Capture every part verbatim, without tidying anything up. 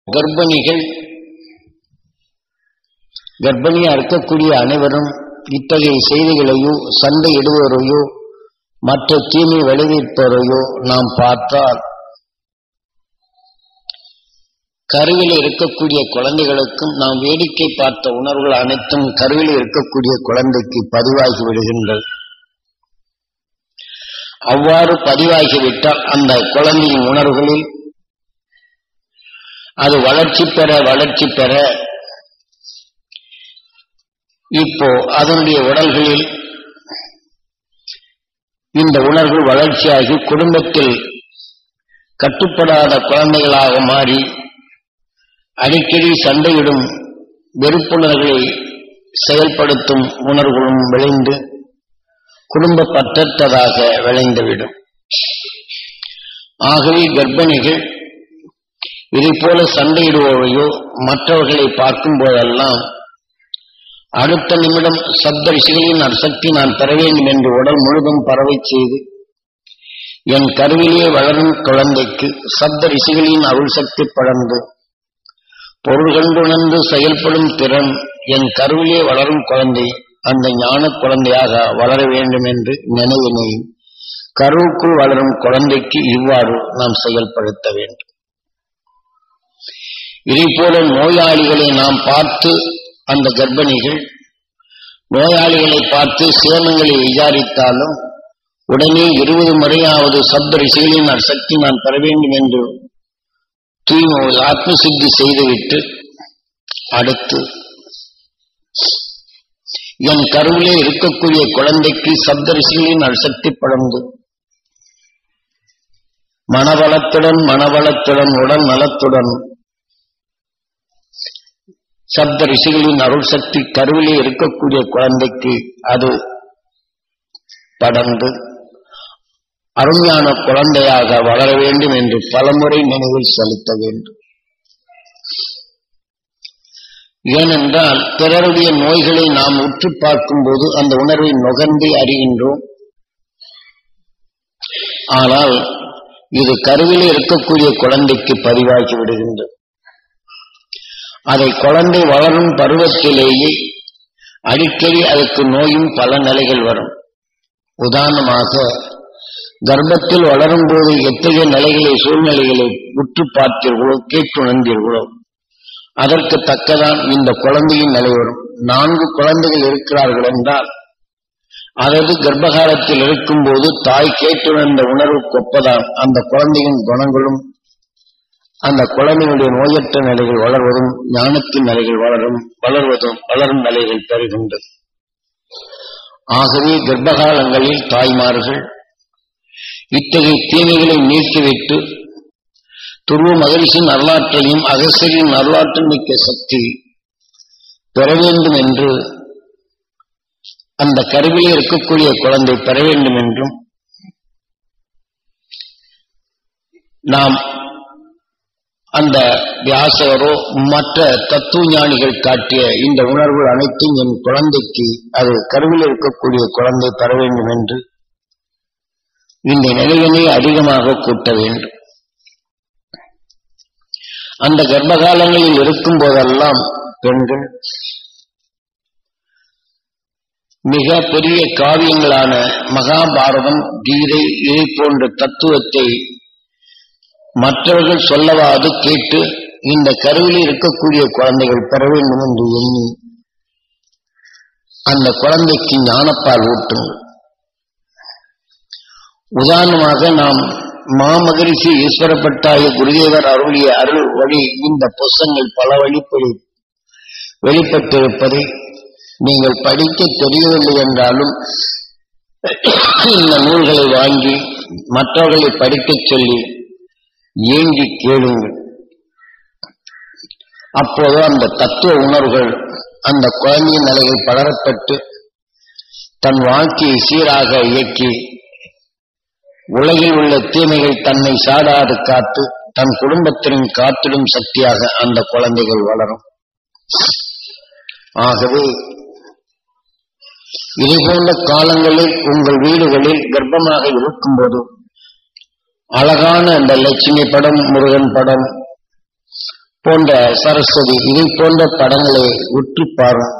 கர்ப்பிணிகள் கர்ப்பிணியா இருக்கக்கூடிய அனைவரும் இத்தகைய செய்திகளையோ சண்டையிடுவோரையோ மற்ற தீமை விளைவிப்பவரையோ நாம் பார்த்தால் கருவில் இருக்கக்கூடிய குழந்தைகளுக்கும் நாம் வேடிக்கை பார்த்த உணர்வுகள் அனைத்தும் கருவில் இருக்கக்கூடிய குழந்தைக்கு பதிவாகி விடுகின்றது. அவ்வாறு பதிவாகிவிட்டால் அந்த குழந்தையின் உணர்வுகளில் அது வளர்ச்சி பெற வளர்ச்சி பெற இப்போ அதனுடைய உடல்களில் இந்த உணர்வு வளர்ச்சியாகி குடும்பத்தில் கட்டுப்படாத குழந்தைகளாக மாறி அடிக்கடி சண்டையிடும் வெறுப்புணர்வுகளை செயல்படுத்தும் உணர்வுகளும் விளைந்து குடும்ப பற்றற்றதாக விளைந்துவிடும். ஆகவே கர்ப்பிணிகள் இதை போல சண்டையிடுவோரையோ மற்றவர்களை பார்க்கும் போதெல்லாம் அடுத்த நிமிடம் சப்த ரிஷிகளின் அசக்தி நான் பெற வேண்டும் என்று உடல் முழுதும் பரவை செய்து என் கருவிலே வளரும் குழந்தைக்கு சப்த ரிஷிகளின் அருள் சக்தி படர்ந்து பொருள் கண்டுணர்ந்து செயல்படும் திறன் என் கருவிலே வளரும் குழந்தை அந்த ஞான குழந்தையாக வளர வேண்டும் என்று நினைவினை கருவுக்குள் வளரும் குழந்தைக்கு இவ்வாறு நாம் செயல்படுத்த வேண்டும். இதை போல நோயாளிகளை நாம் பார்த்து அந்த கர்ப்பிணிகள் நோயாளிகளை பார்த்து சேமங்களை விசாரித்தாலும் உடனே இருபது முறையாவது சப்த ரிஷிகளின் சக்தி நான் பெற வேண்டும் என்று தூய்மை ஆத்ம சித்தி செய்துவிட்டு அடுத்து என் கருவிலே இருக்கக்கூடிய குழந்தைக்கு சப்த ரிஷிகளின் சக்தி படர்ந்து மனவளத்துடன் மனவளத்துடன் உடல் நலத்துடன் சப்த ரிஷிகளின் அருள் சக்தி கருவிலே இருக்கக்கூடிய குழந்தைக்கு அது படர்ந்து அருமையான குழந்தையாக வளர வேண்டும் என்று பலமுறை நினைவில் செலுத்த வேண்டும். ஏனென்றால் பிறருடைய நோய்களை நாம் உற்று பார்க்கும் போது அந்த உணர்வை நுகர்ந்து அறிகின்றோம். ஆனால் இது கருவிலே இருக்கக்கூடிய குழந்தைக்கு பதிவாகி விடுகின்றது. அதை குழந்தை வளரும் பருவத்திலேயே அடிக்கடி அதற்கு நோயும் பல நிலைகள் வரும். உதாரணமாக கர்ப்பத்தில் வளரும் போது எத்தகைய நிலைகளை சூழ்நிலைகளை உற்று பார்த்தீர்களோ கேட்டுணர்ந்தீர்களோ அதற்கு தக்கதான் இந்த குழந்தையின் நிலை வரும். நான்கு குழந்தைகள் இருக்கிறார்கள் என்றால் அதாவது கர்ப்பகாலத்தில் இருக்கும் போது தாய் கேட்டுணர்ந்த உணர்வுக்கு ஒப்பதான் அந்த குழந்தையின் குணங்களும் அந்த குழந்தையுடைய நோயற்ற நிலைகள் வளர்வதும் ஞானத்தின் நிலைகள் வளரும் வளர்வதும் வளரும் நிலைகள் பெறுகின்றது. ஆகவே கர்ப்பகாலங்களில் தாய்மார்கள் இத்தகைய தீமைகளை நீக்கிவிட்டு துருவ மகரிஷின் வரலாற்றையும் அகஸ்தியரின் வரலாற்று மிக்க சக்தி பெற வேண்டும் என்று அந்த கருவிலே இருக்கக்கூடிய குழந்தை பெற வேண்டும் என்றும் நாம் அந்த வியாசகரோ மற்ற தத்துவ ஞானிகள் காட்டிய இந்த உணர்வு அனைத்தும் என் குழந்தைக்கு அது கருவில் இருக்கக்கூடிய குழந்தை பெற வேண்டும் என்று இந்த நிலையினை அதிகமாக கூட்ட வேண்டும். அந்த கர்ப்பகாலங்களில் இருக்கும் போதெல்லாம் பெண்கள் மிக பெரிய காவியங்களான மகாபாரதம் கீதை இதை போன்ற தத்துவத்தை மற்றவர்கள் சொல்லவாது கேட்டு இந்த கருவிலே இருக்கக்கூடிய குழந்தைகள் பெற வேண்டும் என்று எண்ணி அந்த குழந்தைக்கு ஞானப்பால் ஊட்டுங்கள். உதாரணமாக நாம் மாமகரிஷி ஈஸ்வரப்பட்டாய குருதேவர் அருளிய அருள் வழி இந்த புஸ்தகங்கள் பல வழிப்படி வெளிப்பட்டிருப்பதை நீங்கள் படிக்க தெரியவில்லை என்றாலும் இந்த நூல்களை வாங்கி மற்றவர்களை படிக்கச் சொல்லி ஏங்கி கேளுங்கள். அப்போது அந்த தத்துவ உணர்வுகள் அந்த குழந்தையின் நிலையில் பலரப்பட்டு தன் வாழ்க்கையை சீராக இயக்கி உலகில் உள்ள தீமைகள் தன்னை சாடாது காத்து தன் குடும்பத்தின் காத்திடும் சக்தியாக அந்த குழந்தைகள் வளரும். ஆகவே இதுபோன்ற காலங்களில் உங்கள் வீடுகளில் கர்ப்பமாக இருக்கும்போது அழகான அந்த லட்சுமி படம் முருகன் படம் போன்ற சரஸ்வதி இதை போன்ற படங்களை உற்று பாரும்.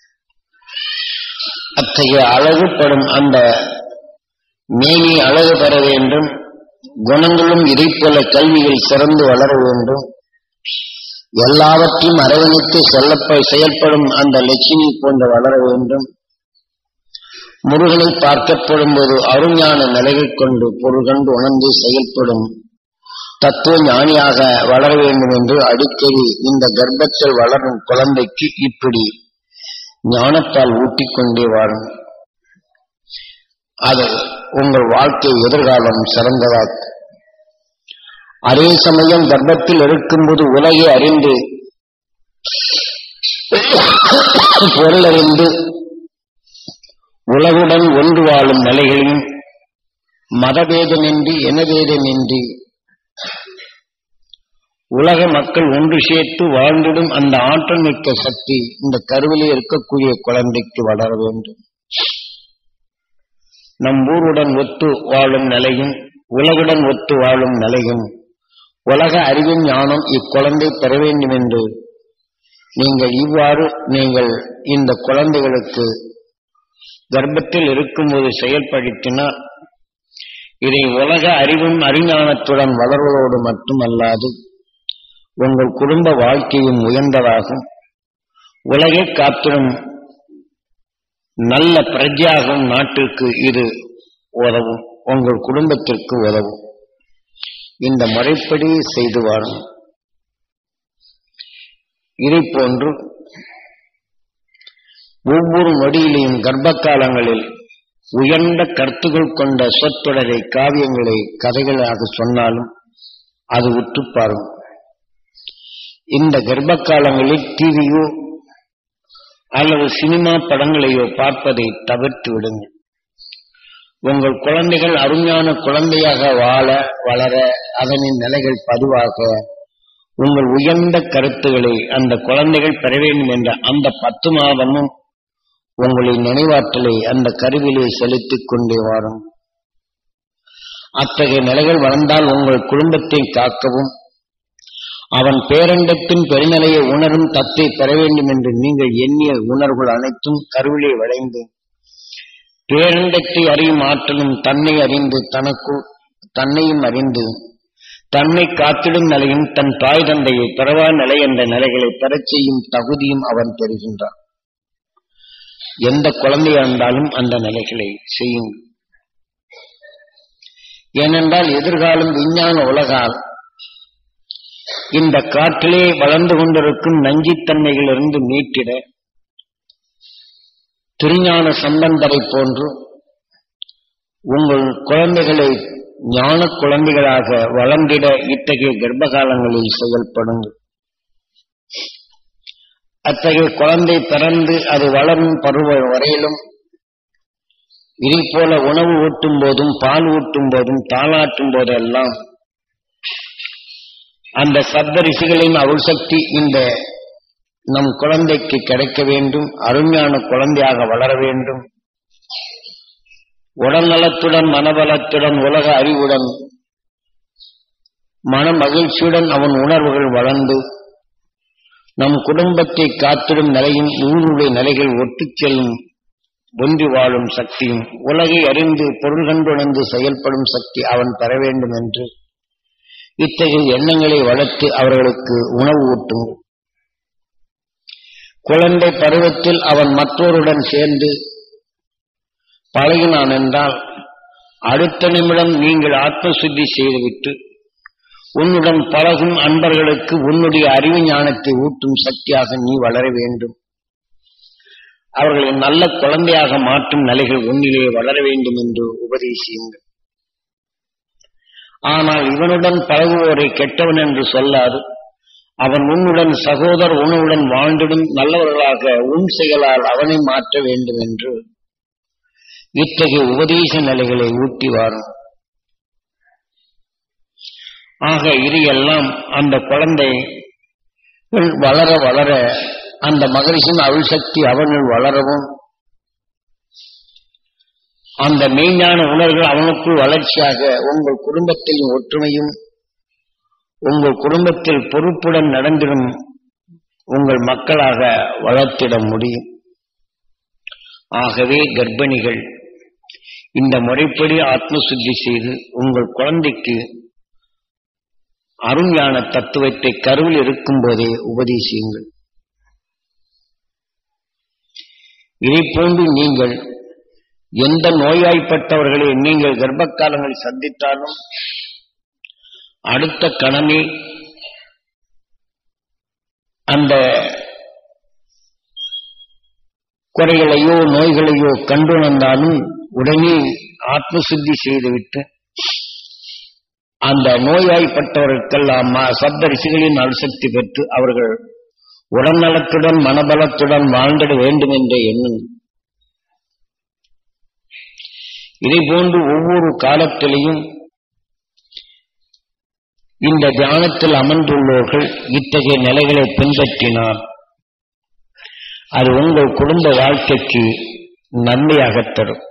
அத்தகைய அழகுப்படும் அந்த மேனி அழகு பெற வேண்டும். குணங்களும் இதை போல கல்வியில் சிறந்து வளர வேண்டும். எல்லாவற்றையும் அரவணைத்து செல்லப்ப செயல்படும் அந்த லட்சுமி போன்ற வளர வேண்டும். முருகனை பார்க்கப்படும் போது அருஞான நிலைகள் கொண்டு பொருள் கண்டு உணர்ந்து செயல்படும் தத்துவ ஞானியாக வளர வேண்டும் என்று அடிக்கடி இந்த கர்ப்பத்தில் வளரும் குழந்தைக்கு இப்படி ஞானத்தால் ஊட்டிக்கொண்டே வாழும். அது உங்கள் வாழ்க்கை எதிர்காலம் சிறந்ததாக்கும். அதே சமயம் கர்ப்பத்தில் இருக்கும்போது உலகை அறிந்து பொருள் அறிந்து உலகுடன் ஒன்று வாழும் நிலைகளையும் மதபேதமின்றி இனபேதமின்றி உலக மக்கள் ஒன்று சேர்த்து வாழ்ந்திடும் அந்த ஆற்றல் மிக்க சக்தி இந்த கருவிலே இருக்கக்கூடிய குழந்தைக்கு வளர வேண்டும். நம் ஊருடன் ஒத்து வாழும் நிலையும் உலகுடன் ஒத்து வாழும் நிலையும் உலக அறிவின் ஞானம் இக்குழந்தை பெற வேண்டும் என்று நீங்கள் இவ்வாறு நீங்கள் இந்த குழந்தைகளுக்கு கர்ப்பத்தில் இருக்கும்போது செயல்படுத்தினால் இதை உலக அறிவும் அறிஞானத்துடன் வளர்வதோடு மட்டுமல்லாது உங்கள் குடும்ப வாழ்க்கையும் உயர்ந்ததாகும். உலகை காத்திடும் நல்ல பிரஜையாகும் நாட்டிற்கு இது உதவும். உங்கள் குடும்பத்திற்கு உதவும். இந்த முறைப்படி செய்து வாழும். இதை போன்று ஒவ்வொரு நொடியிலையும் கர்ப்ப காலங்களில் உயர்ந்த கருத்துக்கள் கொண்ட சொற்றொடரை காவியங்களை கதைகளாக சொன்னாலும் அது உற்றுப்பாரும். இந்த கர்ப்ப காலங்களில் டிவியோ அல்லது சினிமா படங்களையோ பார்ப்பதை தவிர்த்து விடுங்கள். உங்கள் குழந்தைகள் அருஞான குழந்தையாக வாழ வளர அதனின் நிலைகள் பதிவாக உங்கள் உயர்ந்த கருத்துக்களை அந்த குழந்தைகள் பெற வேண்டும் என்ற அந்த பத்து மாதமும் உங்களின் நினைவாற்றலை அந்த கருவிலே செலுத்திக் கொண்டே வரும். அத்தகைய நிலைகள் வளர்ந்தால் உங்கள் குடும்பத்தை காக்கவும் அவன் பேரண்டத்தின் பெருநிலையை உணரும் தத்தை பெற வேண்டும் என்று நீங்கள் எண்ணிய உணர்வுகள் அனைத்தும் கருவிலே விளைந்து பேரண்டத்தை அறியும் ஆற்றலும் தன்னை அறிந்து தனக்குள் தன்னையும் அறிந்து தன்னை காத்திடும் நிலையும் தன் தாய் தந்தையை பெறவா நிலை என்ற நிலைகளை பெறச் செய்யும் தகுதியும் அவன் பெறுகின்றான். எந்த குழந்தையா இருந்தாலும் அந்த நிலைகளை செய்யும். ஏனென்றால் எதிர்காலம் விஞ்ஞான உலகால் இந்த காற்றிலே வளர்ந்து கொண்டிருக்கும் நஞ்சித்தன்மைகளிலிருந்து மீட்டிட திருஞான சம்பந்தரை போன்று உங்கள் குழந்தைகளை ஞான குழந்தைகளாக வளர்ந்திட இத்தகைய கர்ப்பகாலங்களில் செயல்படுங்கள். அத்தகைய குழந்தை பிறந்து அது வளரும் பருவ வரையிலும் இதை போல உணவு ஊட்டும் போதும் பால் ஊட்டும் போதும் தாளாட்டும் போதெல்லாம் அந்த சப்த ரிஷிகளின் அருள் சக்தி இந்த நம் குழந்தைக்கு கிடைக்க வேண்டும். அருஞான குழந்தையாக வளர வேண்டும். உடல் நலத்துடன் மனபலத்துடன் உலக அறிவுடன் மன மகிழ்ச்சியுடன் அவன் உணர்வுகள் வளர்ந்து நம் குடும்பத்தை காத்திடும் நிலையும் ஊருடைய நிலைகள் ஒட்டுச் செல்லும் ஒன்றி வாழும் சக்தியும் உலகை அறிந்து பொருள் கண்டுணர்ந்து செயல்படும் சக்தி அவன் பெற வேண்டும் என்று இத்தகைய எண்ணங்களை வளர்த்து அவர்களுக்கு உணவு ஊட்டுங்கள். குழந்தை பருவத்தில் அவன் மற்றோருடன் சேர்ந்து பழகினான் என்றால் அடுத்த நிமிடம் நீங்கள் ஆத்ம சுத்தி செய்துவிட்டு உன்னுடன் பழகும் அன்பர்களுக்கு உன்னுடைய அறிவு ஞானத்தை ஊட்டும் சக்தியாக நீ வளர வேண்டும். அவர்களை நல்ல குழந்தையாக மாற்றும் நிலைகள் உன்னிலே வளர வேண்டும் என்று உபதேசியுங்கள். ஆனால் இவனுடன் பழகுவோரை கெட்டவன் என்று சொல்லாது அவன் உன்னுடன் சகோதர உணவுடன் வாழ்ந்திடும் நல்லவர்களாக உன் செயலால் அவனை மாற்ற வேண்டும் என்று இத்தகைய உபதேச நிலைகளை ஊட்டி வாரும். ஆக இது எல்லாம் அந்த குழந்தை வளர வளர அந்த மகரிஷின் அருள் சக்தி அவனுள் வளரவும் அந்த மெய்ஞான உணர்வுகள் அவனுக்குள் வளர்ச்சியாக உங்கள் குடும்பத்தையும் ஒற்றுமையும் உங்கள் குடும்பத்தில் பொறுப்புடன் நடந்திடும் உங்கள் மக்களாக வளர்த்திட முடியும். ஆகவே கர்ப்பிணிகள் இந்த முறைப்படி ஆத்ம சுத்தி செய்து உங்கள் குழந்தைக்கு அருஞான தத்துவத்தை கருவில் இருக்கும் போதே உபதேசியுங்கள். இதை போன்று நீங்கள் எந்த நோயாய்ப்பட்டவர்களை நீங்கள் கர்ப்ப காலங்களில் சந்தித்தாலும் அடுத்த கணமே அந்த குறைகளையோ நோய்களையோ கண்டுணர்ந்தாலும் உடனே ஆத்ம சுத்தி செய்துவிட்டு அந்த நோயாய்ப்பட்டவர்களுக்கெல்லாம் சப்த ரிஷிகளின் அருசக்தி பெற்று அவர்கள் உடல்நலத்துடன் மனபலத்துடன் வாழ்ந்திட வேண்டும் என்ற எண்ணம். இதை போன்று ஒவ்வொரு காலத்திலையும் இந்த தியானத்தில் அமர்ந்துள்ளவர்கள் இத்தகைய நிலைகளை பின்பற்றினால் அது உங்கள் குடும்ப வாழ்க்கைக்கு நன்மையாக தரும்.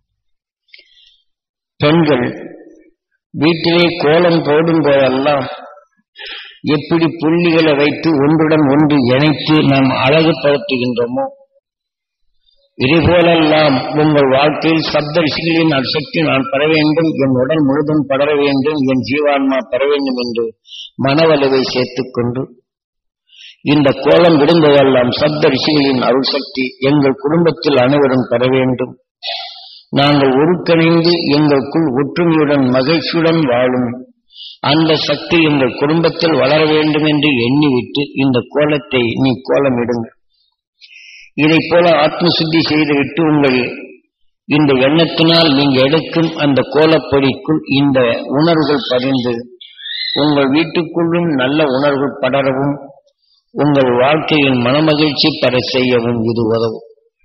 பெண்கள் வீட்டிலே கோலம் போடும் போதெல்லாம் எப்படி புள்ளிகளை வைத்து ஒன்றுடன் ஒன்று இணைத்து நாம் அழகுபடுத்துகின்றோமோ இதுபோலெல்லாம் உங்கள் வாழ்க்கையில் சப்த ரிஷிகளின் அசக்தி நான் பெற வேண்டும், என் உடல் முழுதும் படர வேண்டும், என் ஜீவான்மா பெற வேண்டும் என்று மனவலுவை சேர்த்துக் கொண்டு இந்த கோலம் விடும்போதெல்லாம் சப்த ரிஷிகளின் அருள் சக்தி எங்கள் குடும்பத்தில் அனைவரும் பெற வேண்டும், நாங்கள் ஒருங்கிணைந்து எங்களுக்குள் ஒற்றுமையுடன் மகிழ்ச்சியுடன் வாழும் அந்த சக்தி எங்கள் குடும்பத்தில் வளர வேண்டும் என்று எண்ணிவிட்டு இந்த கோலத்தை நீ கோலமிடுங்கள். இதை போல ஆத்ம சுத்தி செய்துவிட்டு உங்கள் இந்த எண்ணத்தினால் நீங்க எடுக்கும் அந்த கோலப்பொடிக்குள் இந்த உணர்வுகள் பதிந்து உங்கள் வீட்டுக்குள்ளும் நல்ல உணர்வுகள் படரவும் உங்கள் வாழ்க்கையின் மனமகிழ்ச்சி பெற செய்யவும் இது உதவும்.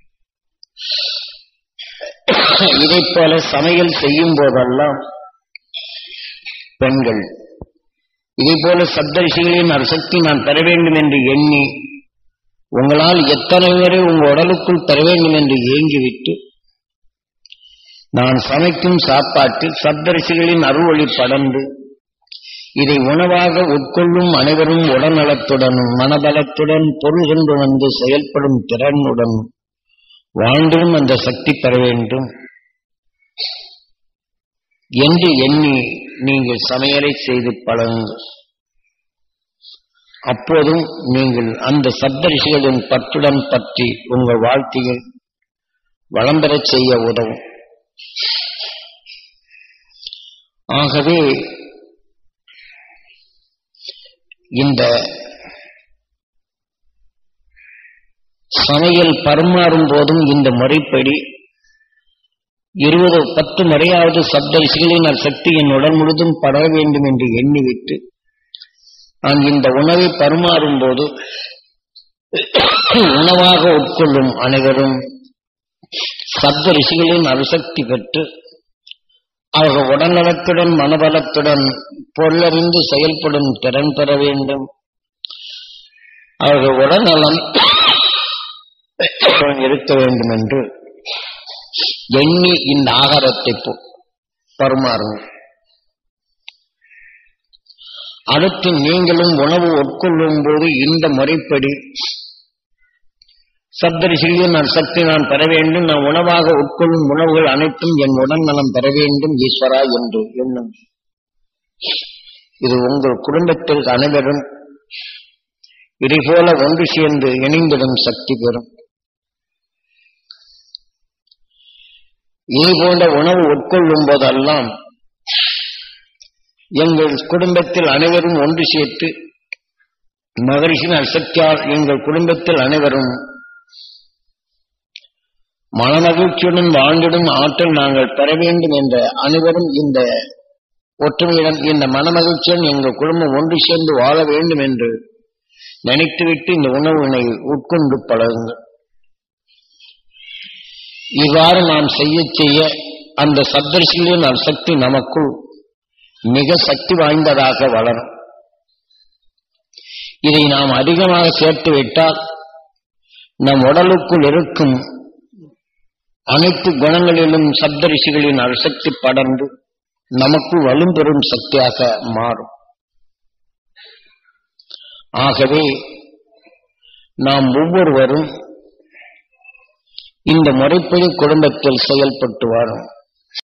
இதை போல சமையல் செய்யும் போதெல்லாம் பெண்கள் இதை போல சப்தரிஷிகளின் அசக்தி நான் பெற வேண்டும் என்று எண்ணி உங்களால் எத்தனை வரை உங்கள் உடலுக்குள் பெற வேண்டும் என்று ஏங்கிவிட்டு நான் சமைக்கும் சாப்பாட்டில் சப்தரிஷிகளின் அருள்வழி படர்ந்து இதை உணவாக உட்கொள்ளும் அனைவரும் உடல்நலத்துடனும் மனபலத்துடன் பொருள் கொண்டு வந்து செயல்படும் திறனுடன் வாழ்ந்தும் அந்த சக்தி பெற வேண்டும் என்று எண்ணி நீங்கள் சமையலை செய்து பழகுங்கள். அப்போதும் நீங்கள் அந்த சப்தரிஷிகளின் பற்றுடன் பற்றி உங்கள் வாழ்க்கையில் வளம் பெறச் செய்ய உதவும். ஆகவே இந்த சமையல் பரிமாறும் போதும் இந்த முறைப்படி இருபது பத்து முறையாவது சப்தரிஷிகளின் சக்தி என் உடல் முழுதும் படர வேண்டும் என்று எண்ணிவிட்டு நான் இந்த உணவை பரிமாறும் போது உணவாக உட்கொள்ளும் அனைவரும் சப்த ரிஷிகளின் அருசக்தி பெற்று அவர்கள் உடல்நலத்துடன் மனபலத்துடன் பொருளறிந்து செயல்படும் திறன் பெற வேண்டும். அவர்கள் உடல்நலம் இருக்க வேண்டும் என்று எண்ணி இந்த ஆகாரத்தை பரிமாறுங்கள். அடுத்து நீங்களும் உணவு உட்கொள்ளும் போது இந்த முறைப்படி சப்தரிஷிகளின் நான் சக்தி நான் பெற வேண்டும், நான் உணவாக உட்கொள்ளும் உணவுகள் அனைத்தும் என் உடல் நலம் பெற வேண்டும் ஈஸ்வரா என்று எண்ணும். இது உங்கள் குடும்பத்தில் அனைவரும் இதைபோல ஒன்று சேர்ந்து இணைந்திடும் சக்தி பெறும். இதே போன்ற உணவு உட்கொள்ளும் போதெல்லாம் எங்கள் குடும்பத்தில் அனைவரும் ஒன்று சேர்த்து மகரிஷின் அசக்தியால் எங்கள் குடும்பத்தில் அனைவரும் மனமகிழ்ச்சியுடன் வாழ்ந்திடும் ஆற்றல் நாங்கள் பெற வேண்டும் என்ற அனைவரும் இந்த ஒற்றுமையுடன் இந்த மனமகிழ்ச்சியுடன் எங்கள் குடும்பம் ஒன்று சேர்ந்து வாழ வேண்டும் என்று நினைத்துவிட்டு இந்த உணவினை உட்கொண்டு பழகுங்கள். இவ்வாறு நாம் செய்ய செய்ய அந்த சப்தரிஷிகளின் சக்தி நமக்குள் மிக சக்தி வாய்ந்ததாக வளரும். இதை நாம் அதிகமாக சேர்த்து விட்டால் நம் உடலுக்குள் இருக்கும் அனைத்து குணங்களிலும் சப்தரிஷிகளின் அசக்தி படர்ந்து நமக்கு வலும்பெறும் சக்தியாக மாறும். ஆகவே நாம் ஒவ்வொருவரும் இந்த முறைப்படி குடும்பத்தில் செயல்பட்டு வரும்.